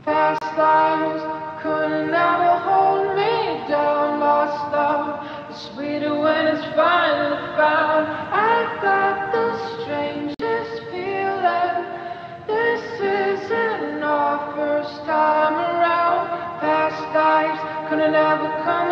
Past lives could never hold me down. Lost love is sweeter when it's finally found. I got the strangest feeling. This isn't our first time around. Past lives could never come